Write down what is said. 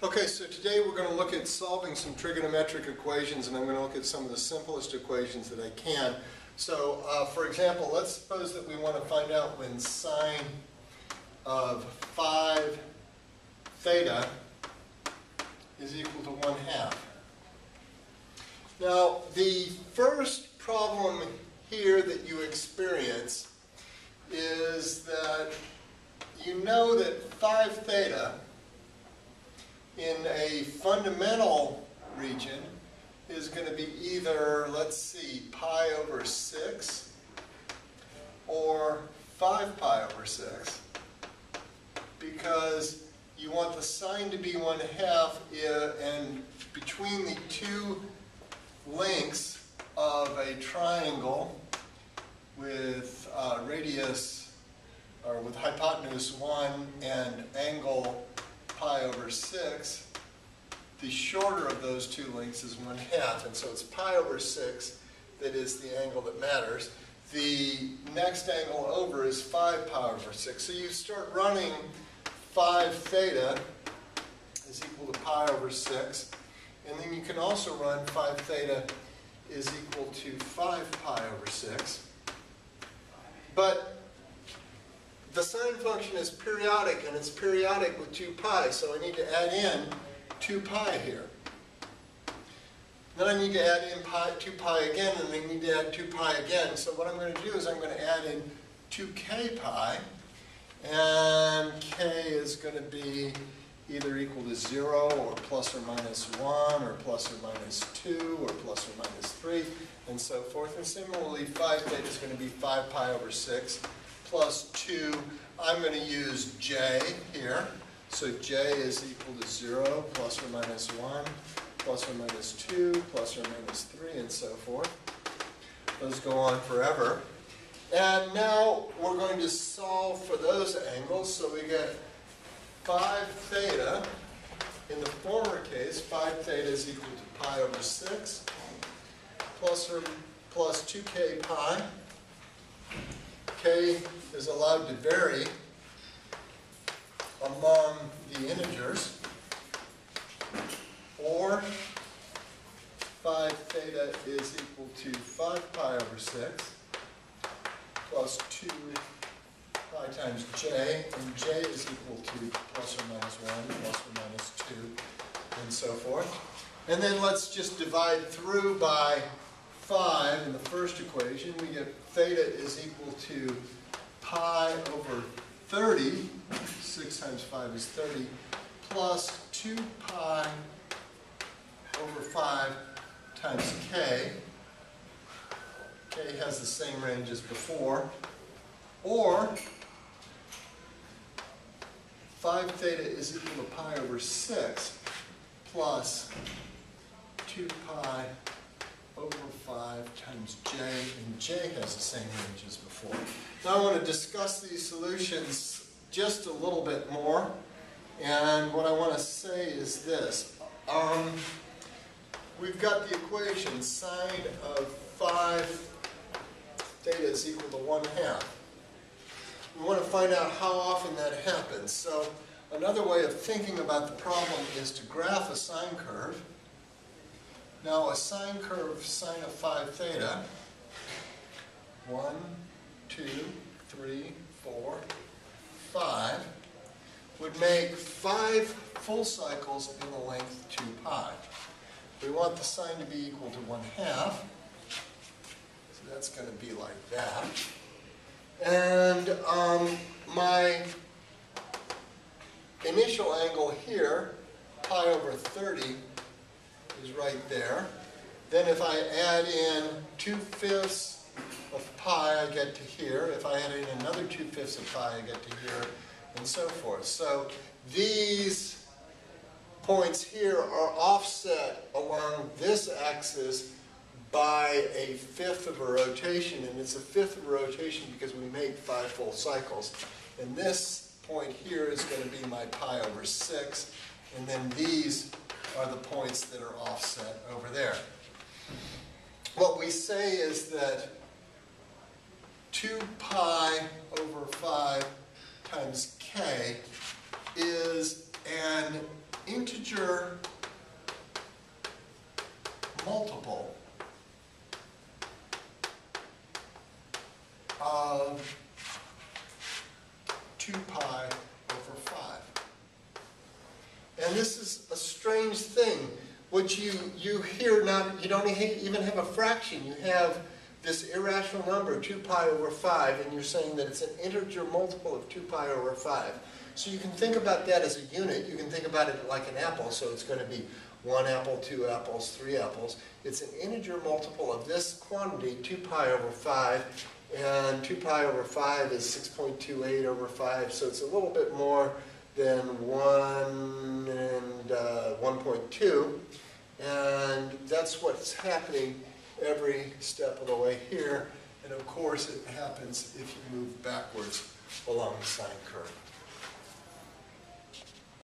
Okay, so today we're going to look at solving some trigonometric equations, and I'm going to look at some of the simplest equations that I can. So, for example, let's suppose that we want to find out when sine of 5 theta is equal to 1/2. Now, the first problem here that you experience is that you know that 5 theta in a fundamental region is going to be either, let's see, pi over 6 or 5 pi over 6, because you want the sine to be 1/2, and between the two lengths of a triangle with radius, or with hypotenuse 1 and angle pi over 6, the shorter of those two lengths is 1/2, and so it's pi over 6 that is the angle that matters. The next angle over is 5 pi over 6. So you start running 5 theta is equal to pi over 6, and then you can also run 5 theta is equal to 5 pi over 6. But the sine function is periodic, and it's periodic with 2 pi, so I need to add in 2 pi here. Then I need to add in 2 pi again, and I need to add 2 pi again. So what I'm going to do is I'm going to add in 2k pi, and k is going to be either equal to 0 or plus or minus 1 or plus or minus 2 or plus or minus 3 and so forth. And similarly, 5 theta is going to be 5 pi over 6 plus 2. I'm going to use j here. So j is equal to 0 plus or minus 1 plus or minus 2 plus or minus 3 and so forth. Those go on forever. And now we're going to solve for those angles. So we get 5 theta. In the former case, 5 theta is equal to pi over 6 plus 2k pi. K is allowed to vary among the integers, or 5 theta is equal to 5 pi over 6 plus 2 pi times j, and j is equal to plus or minus 1, plus or minus 2, and so forth. And then let's just divide through by 5 in the first equation. We get theta is equal to pi over 30, 6 times 5 is 30, plus 2 pi over 5 times k. K has the same range as before. Or 5 theta is equal to pi over 6 plus 2 pi over 5 times j, and j has the same range as before. Now I want to discuss these solutions just a little bit more, and what I want to say is this. We've got the equation sine of 5 theta is equal to 1/2. We want to find out how often that happens. So another way of thinking about the problem is to graph a sine curve. Now a sine curve, sine of 5 theta, 1, 2, 3, 4, 5, would make 5 full cycles in the length 2 pi. We want the sine to be equal to 1/2, so that's going to be like that. And my initial angle here, pi over 30, is right there. Then if I add in 2/5 of pi, I get to here. If I add in another 2/5 of pi, I get to here, and so forth. So these points here are offset along this axis by a 1/5 of a rotation, and it's a 1/5 of a rotation because we make 5 full cycles. And this point here is going to be my pi over 6, and then these are the points that are offset over there. What we say is that 2 pi over 5 times k is an integer multiple of 2 pi over 5. And this is a strange thing. What you hear, you don't even have a fraction. You have this irrational number, 2 pi over 5, and you're saying that it's an integer multiple of 2 pi over 5. So you can think about that as a unit. You can think about it like an apple, so it's going to be 1 apple, 2 apples, 3 apples. It's an integer multiple of this quantity, 2 pi over 5, and 2 pi over 5 is 6.28 over 5, so it's a little bit more than 1 and 1.2, and that's what's happening every step of the way here, and of course it happens if you move backwards along the sine curve.